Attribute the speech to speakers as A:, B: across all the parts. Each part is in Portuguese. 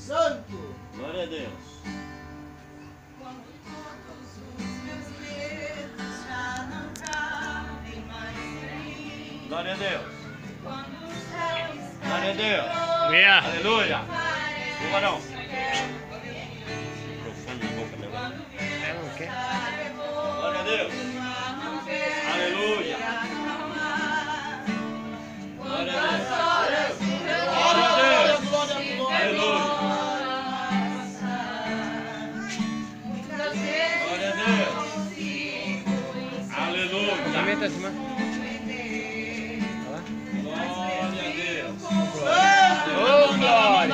A: Santo.
B: Glória a Deus.
C: Quando todos os meus medos já não cabem mais em mim.
B: Glória a Deus.
C: Quando o céu está
B: Glória a Deus.
D: Aleluia.
B: Aleluia.
C: parece
B: O varão.
C: quando
D: É, não quer?
B: Glória a Deus. Aleluia.
C: Quando
B: Glória a
C: as
B: Deus.
C: horas do relógio
B: Glória a Deus.
C: estiver
B: Aleluia.
C: muitas vezes
B: Glória a Deus.
C: não consigo
B: Aleluia.
D: Aumenta acima.
C: entender.
D: Olha lá.
B: Glória a Deus.
D: Ô, glória.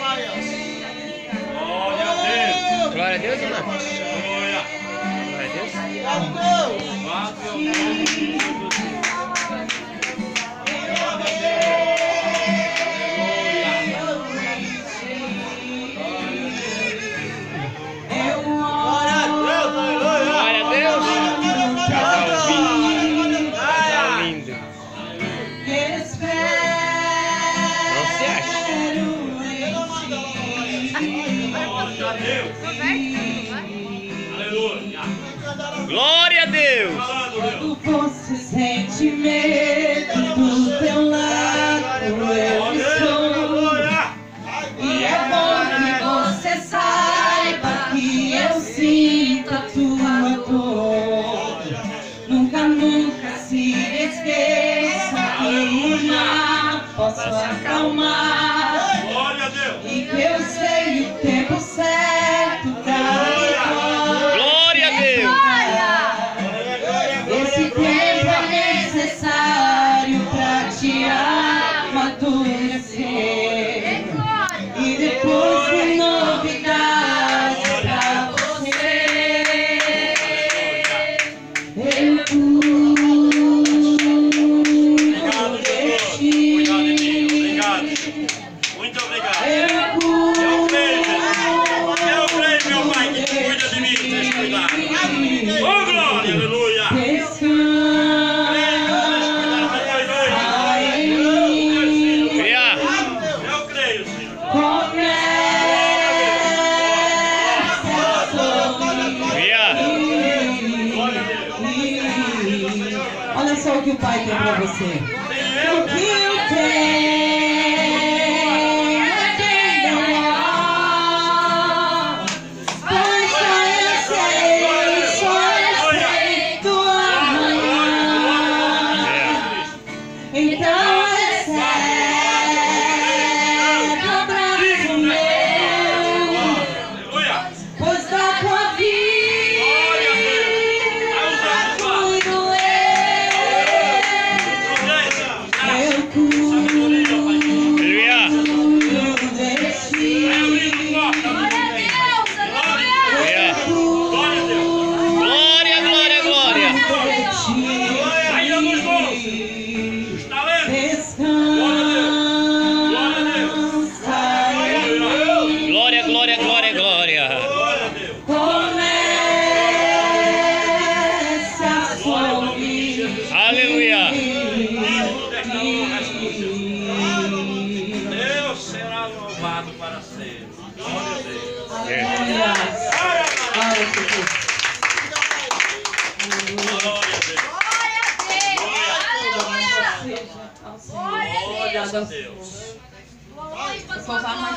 B: Glória a Deus.
D: Glória a Deus, irmã.
B: Aleluia.
D: Glória a Deus.
B: Louvado é o nome de Jesus.
D: Glória a Deus. Casal lindo. Não se acha.
B: Glória a Deus. Aleluia.
D: Glória a Deus.
B: Falando, Deus.
C: Quando você sente medo do teu lado, eu estou. E é bom que você saiba que eu sinto a tua dor. Nunca, nunca se esqueça que o mar posso acalmar.
B: Glória a Deus.
C: E que eu sei o tempo certo da vitória.
D: Glória a Deus.
C: Esse tempo é necessário pra te amadurecer. E depois de novidades pra você. Eu
B: Obrigado,
C: cuido
B: Jesus.
C: de
B: Cuidado de
C: ti.
B: mim. Obrigado. Muito obrigado.
C: Eu cuido.
B: Eu creio, meu Pai, que tu cuida de mim, tens cuidado. Oh, glória, aleluia.
D: Cria.
B: Eu creio, Senhor.
D: Cria.
B: Glória a Deus.
C: Olha só o que o Pai tem pra você.
B: Tem
C: O que eu tenho é quem não há. Pois só eu sei do amanhã. Então recebe o abraço meu,
B: Aleluia.
C: pois da tua vida cuido eu. Eu cuido
D: Aleluia.
C: de ti.
D: Cria. Glória, glória, glória.
B: Ainda nos bons. Está lendo?
C: Descansa em
D: Glória, glória, glória, glória.
B: Glória a Deus.
C: comece a sorrir.
D: Aleluia.
B: Tudo está no resto do seu. Deus será louvado para sempre. Glória a Deus.
C: Aleluia. Glória a Jesus.
B: Glória a Deus.
C: Seja ao Senhor.
B: Glória a Deus.
C: Por favor,